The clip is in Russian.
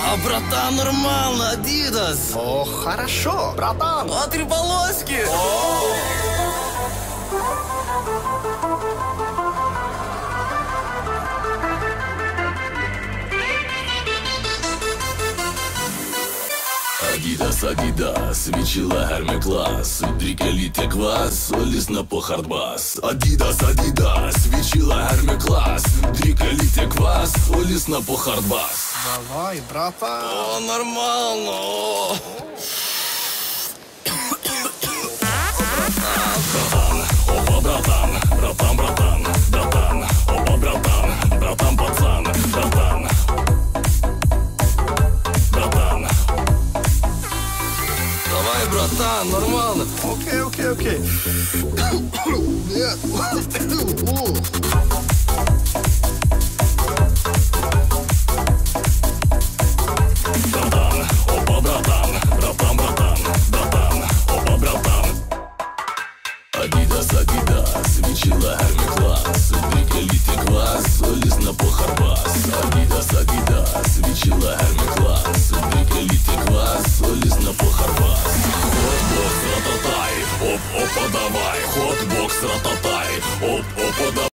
А братан, нормально, Адидас. О, хорошо, братан. А три полоски. Адидас, Адидас, відчила гермеклас, дрікеліте квас, солісно по хардбас. Адидас, Адидас, відчила гермеклас, дрікеліте квас, солісно по хардбас. Давай, братан. О, нормально. Опа, братан, братан, братан, братан, опа, братан, братан, пацан, братан, братан. Давай, братан, нормально. Окей, окей, окей. Нет. Братан, опа, братан, братан, братан, братан, опа, братан. Адидас, Адидас, відчила гермеклас, дрікеліте квас, солісно по харбас. Адидас, Адидас, відчила гермеклас, дрікеліте квас, солісно по харбас. Хот-бокс, рататай, оп, опа, давай, хот-бокс, рататай, оп, опа, давай.